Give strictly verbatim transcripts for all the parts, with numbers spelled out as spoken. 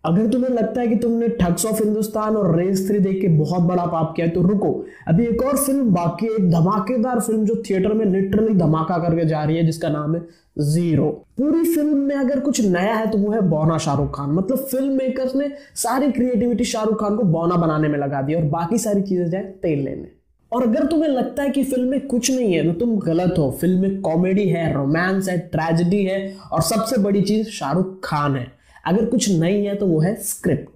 अगर तुम्हें लगता है कि तुमने ठग्स ऑफ हिंदुस्तान और रेस थ्री देख के बहुत बड़ा पाप किया है तो रुको, अभी एक और फिल्म बाकी है, एक धमाकेदार फिल्म जो थिएटर में लिटरली धमाका करके जा रही है, जिसका नाम है जीरो। पूरी फिल्म में अगर कुछ नया है तो वो है बौना शाहरुख खान। मतलब फिल्म मेकर्स ने सारी क्रिएटिविटी शाहरुख खान को बौना बनाने में लगा दी और बाकी सारी चीजें जाए तेल लेने। और अगर तुम्हें लगता है कि फिल्म में कुछ नहीं है तो तुम गलत हो। फिल्म में कॉमेडी है, रोमांस है, ट्रेजेडी है और सबसे बड़ी चीज शाहरुख खान है। अगर कुछ नहीं है तो वो है स्क्रिप्ट।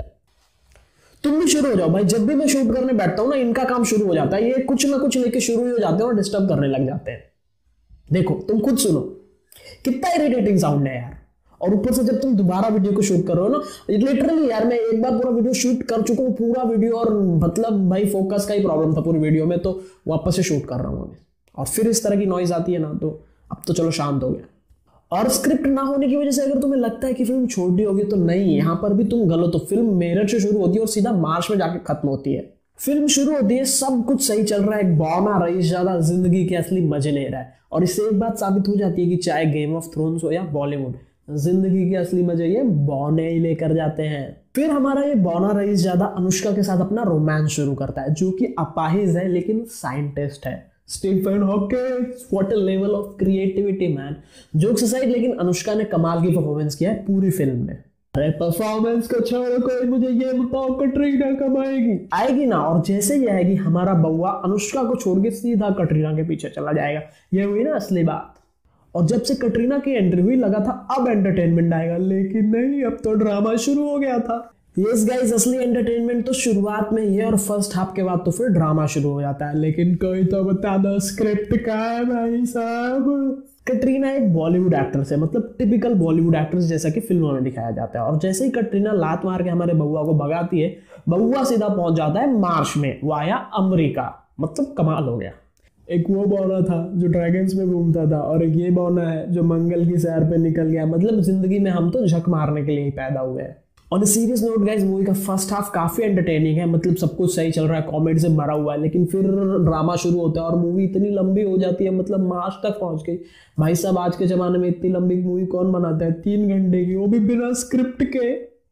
तुम भी शुरू हो जाओ भाई, जब भी मैं शूट करने बैठता हूं ना इनका काम शुरू हो जाता है। ये कुछ ना कुछ लेके शुरू हो जाते हैं और डिस्टर्ब करने लग जाते हैं। देखो तुम खुद सुनो कितना इरिटेटिंग साउंड है यार। और ऊपर से जब तुम दोबारा वीडियो को शूट कर रहे हो ना, लिटरली यार मैं एक बार पूरा वीडियो शूट कर चुका हूं, पूरा वीडियो, और मतलब भाई फोकस का ही प्रॉब्लम था पूरी वीडियो में, तो वापस से शूट कर रहा हूं अभी। और फिर इस तरह की नॉइज आती है ना, तो अब तो चलो शांत हो गया। और स्क्रिप्ट ना होने की वजह से अगर तुम्हें लगता है कि फिल्म छोटी होगी तो नहीं, यहां पर भी तुम गलत हो। फिल्म मेरठ से शुरू होती है और सीधा मार्च में जाके खत्म होती है। फिल्म शुरू होती है, सब कुछ सही चल रहा है, एक बौना रईस ज्यादा जिंदगी के असली मजे ले रहा है। और इससे एक बात साबित हो जाती है कि चाहे गेम ऑफ थ्रोन्स हो या बॉलीवुड, जिंदगी के असली मजे ये बौने ही लेकर जाते हैं। फिर हमारा ये बौना रईस ज्यादा अनुष्का के साथ अपना रोमांस शुरू करता है, जो कि अपाहिज है लेकिन साइंटिस्ट है। Stephen Hawking, what a level of creativity man. Jokes aside, लेकिन अनुष्का ने कमाल की परफॉर्मेंस किया है पूरी फिल्म में। अरे परफॉर्मेंस को छोड़ो, कोई मुझे ये बताओ कटरीना कब आएगी? आएगी ना, और जैसे ही आएगी हमारा बउआ अनुष्का को छोड़ के सीधा कटरीना के पीछे चला जाएगा। ये हुई ना असली बात। और जब से कटरीना की एंट्री हुई लगा था अब एंटरटेनमेंट आएगा, लेकिन नहीं, अब तो ड्रामा शुरू हो गया था। यस गाइस, असली एंटरटेनमेंट तो शुरुआत में ही है और फर्स्ट हाफ के बाद तो फिर ड्रामा शुरू हो जाता है। लेकिन कोई तो बता दो स्क्रिप्ट का है भाई साहब। कटरीना एक बॉलीवुड एक्ट्रेस है, मतलब टिपिकल बॉलीवुड एक्ट्रेस जैसा कि फिल्मों में दिखाया जाता है। और जैसे ही कटरीना लात मार के हमारे बउआ को भगाती है, बउआ सीधा पहुंच जाता है मार्च में वाया अमेरिका। मतलब कमाल हो गया। एक वो बौना था जो ड्रैगन्स में घूमता था, और एक ये बौना है जो मंगल की सैर पे निकल गया। मतलब जिंदगी में हम तो झक मारने के लिए ही पैदा हुए हैं। On a serious note guys, movie का फर्स्ट हाफ काफी एंटरटेनिंग है, मतलब सब कुछ सही चल रहा है, कॉमेडी से भरा हुआ है। लेकिन फिर ड्रामा शुरू होता है और मूवी इतनी लंबी हो जाती है, मतलब मार्च तक पहुंच गई। भाई साहब, आज के जमाने में इतनी लंबी मूवी कौन बनाता है? तीन घंटे की, वो भी बिना स्क्रिप्ट के।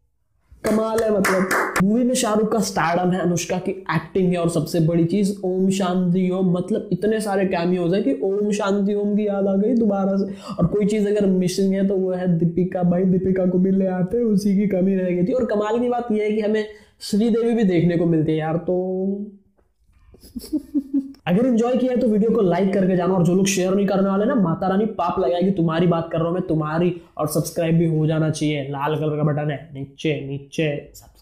कमाल है। मतलब मूवी में शाहरुख का स्टारडम है, अनुष्का की एक्टिंग है, और सबसे बड़ी चीज ओम शांति ओम। मतलब इतने सारे कैमियोज है कि ओम शांति ओम की याद आ गई दोबारा से। और कोई चीज अगर मिसिंग है तो वो है दीपिका। भाई दीपिका को भी ले आते, उसी की कमी रह गई थी। और कमाल की बात यह है कि हमें श्रीदेवी भी देखने को मिलती है यार। तो अगर एंजॉय किया है तो वीडियो को लाइक करके जाना, और जो लोग शेयर नहीं करने वाले ना, माता रानी पाप लगाएगी। तुम्हारी बात कर रहा हूं मैं, तुम्हारी। और सब्सक्राइब भी हो जाना चाहिए, लाल कलर का बटन है नीचे नीचे।